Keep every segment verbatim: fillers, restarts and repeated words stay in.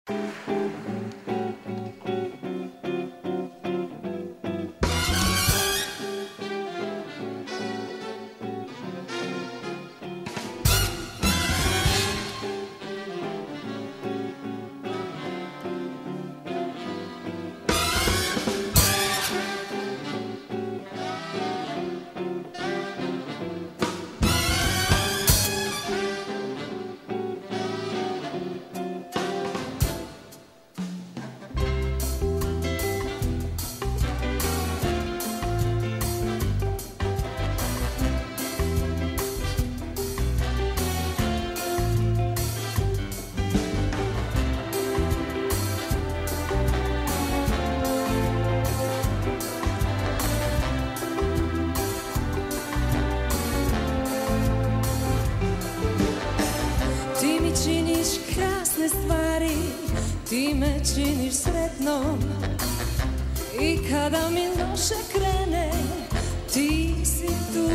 Ti me činiš sretnom i kada mi loše krene, ti si tu,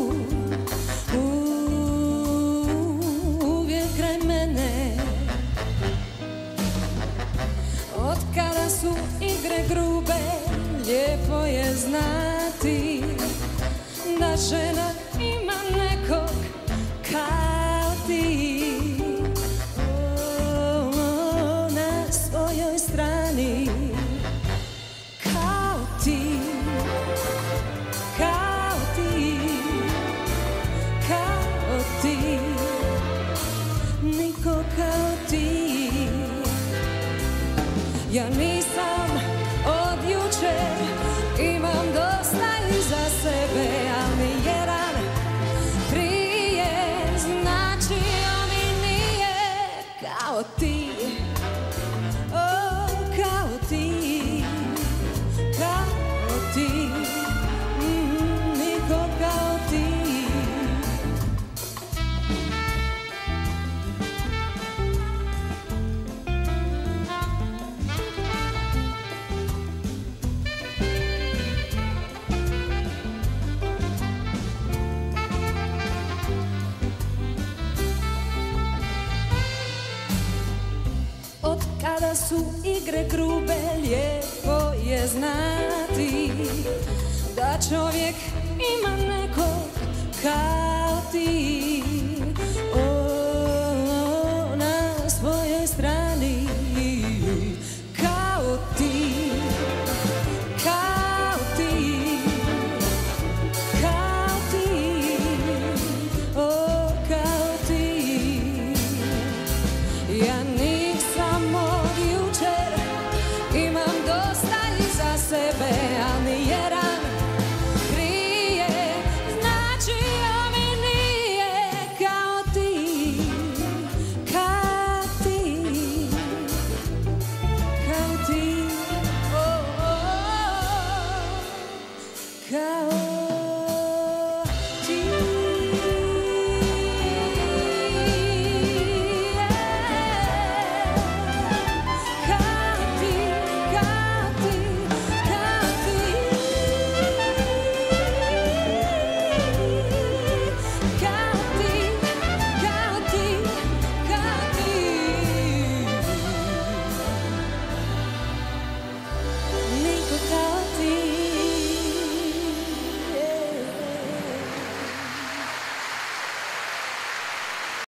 uvijek kraj mene. Od kada su igre grube, lijepo je znati da žena ima nekog kao ti. Strani kao ti, kao ti, kao ti, niko kao ti. Ja nisam od jučer, imam dosta iza sebe, ali nijedan prije značio mi nije kao ti. Kada su igre grube, lijepo je znati da čovjek ima nekog kao ti.